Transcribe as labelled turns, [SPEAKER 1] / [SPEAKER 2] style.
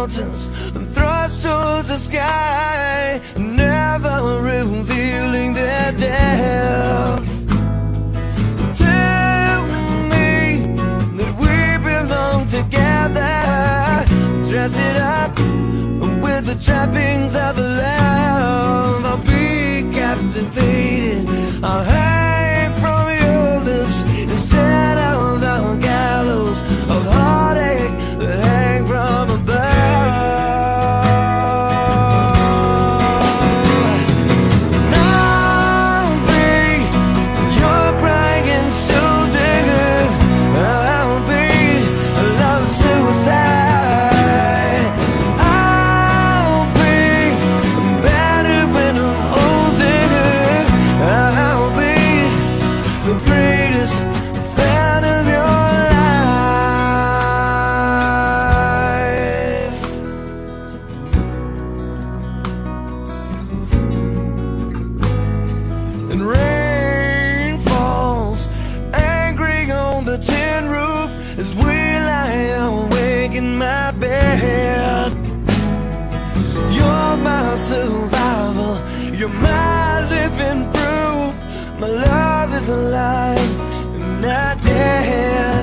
[SPEAKER 1] mountains and thrust towards the sky, never revealing their depth. Tell me that we belong together, dress it up with the trappings of the love. I'll be captivated, I'll hang from your lips instead of the gallows of heartache that hang from above. And I'll be your crying soul digger, I'll be a love suicide. I'll be battered when I'm older, I'll be the greatest fan of your life. And rain falls angry on the tin roof as we lie awake in my bed. You're my survival, you're my living proof. My love is alive and not dead.